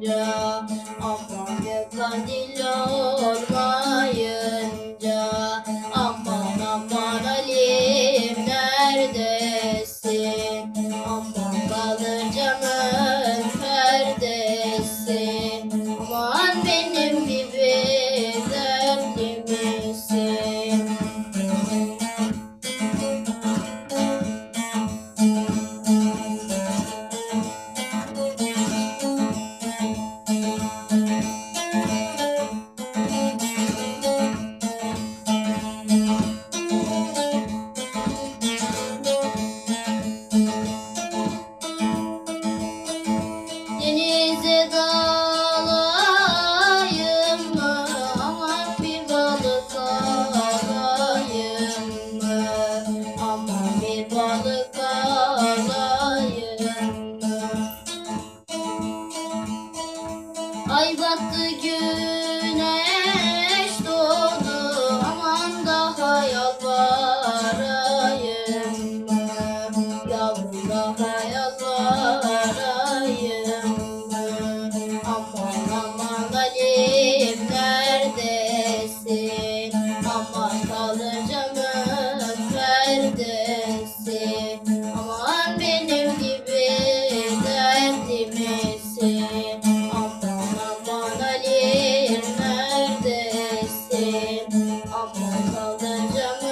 aman kandil olmayınca, aman aman Ali'm neredesin, aman kalacağımın perdesin, aman benim gibi dertli misin? Denize dalayım mı, aman bir balık alayım mı, aman bir balık alayım mı? Ay battı güneş doğdu, aman daha yalvarayım mı, yavrum daha yalvarayım mı? Aman aman Ali'm neredesin, aman kalacağımın perdesin, aman benim gibi dertli misin? Aman aman Ali'm neredesin, aman kalacağım